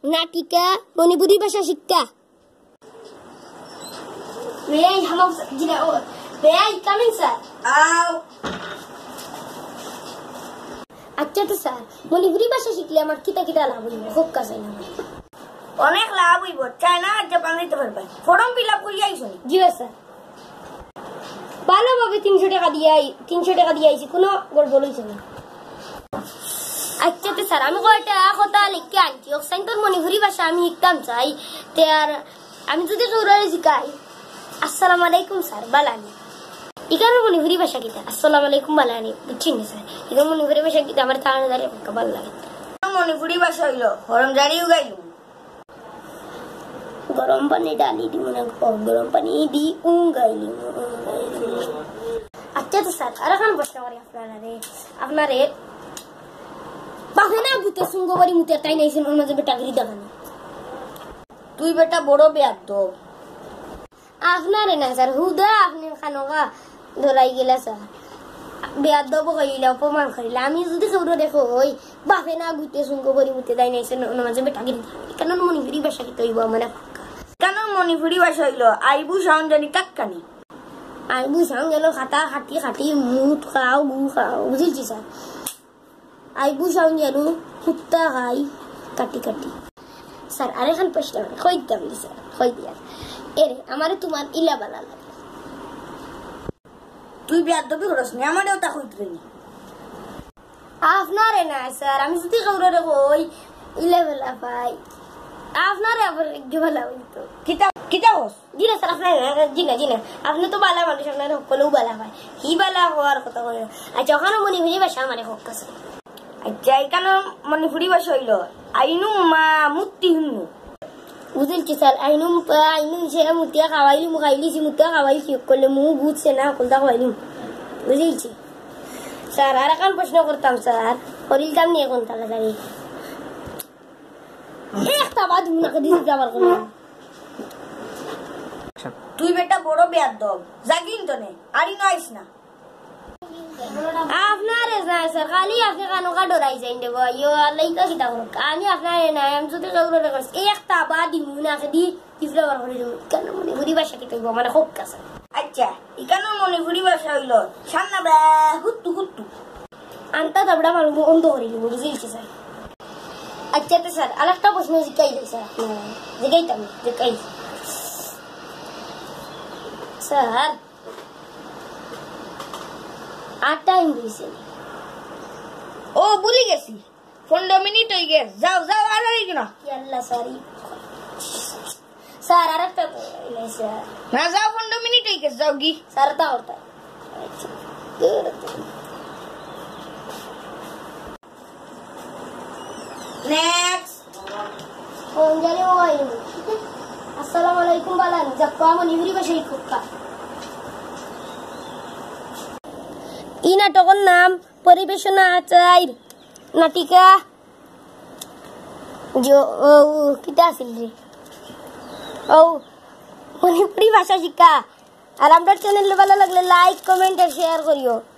নাটিকা মণিপুরি ভাষা শিক্ষা May I have may I come in, sir? আচ্ছা তো স্যার মণিপুরি ভাষা শিখলে আমার কিতা কিতা লাভ হইব খুব কাছে না অনেক লাভ হইব চাই না যে বানাইতে পারবে ফর্ম ফিল আপ করি আইছো জি স্যার ভালোভাবে 300 টাকা দিয়ে আইছি কোনো গড়বড় হইছে না আচ্ছা তো স্যার আমি কয়টা কথা লিখে আনছি অক্সাইন তোর মণিপুরি ভাষা আমি শিখতাম চাই তে আর আমি যদি জোরে শিখাই আসসালামু আলাইকুম স্যার বালানি ইকার মণিপুরি ভাষা কিতা আসসালামু আলাইকুম বালানি বুঝছেন স্যার ইকার মণিপুরি ভাষা কিতা আমার তাড়াতাড়ি ভালো লাগে মণিপুরি ভাষা হইলো গরম জারিও গাইলু গরম পানি ডালি দি মনে গরম পানি দি গাইলি আচ্ছা তো স্যার আর এখন প্রশ্ন করি আপনারে বাপে না ভূতে সুঙ্গ বাড়ি মুতে তাই নাইছেন ওর মাঝে বেটা গিরি দেখানি তুই বেটা বড় বেয়াদব আপনারে না স্যার হুদা আপনি খানোগা ধরাই গেলা স্যার বেয়াদব কইলা অপমান করিলা আমি যদি কেউ দেখো ওই বাপে না ভূতে সুঙ্গ বাড়ি মুতে তাই নাইছেন ওর মাঝে বেটা গিরি কেন মণিপুরি ভাষা কি তৈব মানে কেন মণিপুরি ভাষা হইলো আইবু সাউন্ড জানি কাক্কানি আইবু সাউন্ড গেল খাতা খাটি খাটি মুট খাও গু খাও বুঝিছি স্যার আইবু সাউন্ড জানো কুত্তা খাই কাটি কাটি স্যার আরেকখান প্রশ্ন কই দাম দি স্যার কই দিয়া এরে আমারে তোমার ইলা বালা লাগে তুই বেয়াদবি করছ না আমারও তা কইতে নি আপনারে না স্যার আমি যদি কাউরে কই ইলা বালা ভাই আপনারে আবার গেবালা হইতো কিতা হস জি না স্যার আপনারে জি না আপনি তো বালা মানুষ আপনারে সকলেও বালা ভাই হি বালা হওয়ার কথা কই আচ্ছা ওখানে মণিপুরি ভাষা মানে হোক আছে আচ্ছা এখানে মণিপুরি ভাষা হইলো আইনু মা মুত্তি হুনু বুঝলছি স্যার আইনু সে মুতিয়া খাওয়াইলি মুখাইলি সে মুতিয়া খাওয়াইছি করলে মু বুঝছে না কোনটা খাওয়াইলি বুঝলছি স্যার আর এখন প্রশ্ন করতাম স্যার করিলতাম নিয়ে কোন তাড়াতাড়ি একটা বাদ মুনাকে দিতে যাবার কোন তুই বেটা বড় বেয়াদব জাগিন তো নে আরি নাইস না আপনারে না স্যার খালি আপনি কানুকা ডরাই যাই দেব ইয়ো লাইকা কিতা করুক আমি আপনারে না আমি যদি কাউরে করছি একটা বাদ মুনাকে দি টিফলাবার করে দেব কেন মণিপুরি ভাষা কি কইব মানে খুব কাছে আচ্ছা এখানে মণিপুরি ভাষা হইলো সান্না বে হুত্তু হুত্তু আনতা দাবড়া মারু অন্ধ করে দিব বুঝিয়েছি স্যার আচ্ছা তো স্যার আরেকটা প্রশ্ন জিজ্ঞাই দেয় স্যার জিজ্ঞাই স্যার 8 টাইম দিয়েছে ও ভুলে গেছি 15 মিনিট হয়ে গেছে যাও যাও আর আইগো না আল্লাহ সরি স্যার আরেকটা স্যার না যাও 15 মিনিট হয়ে গেছে যাও গি স্যার তা ওটা নেক্সট ফোন জানি ওই আসসালামু আলাইকুম বালান জাক্কা মণিপুরি ভাষায় কুক্কা ই নাটকের নাম পরিবেশনা আচার নাটিকা কিতা আছিল রে ও মণিপুরি ভাষা শিক্ষা আর আমার চ্যানেল ভালো লাগলে লাইক কমেন্ট আর শেয়ার করিও।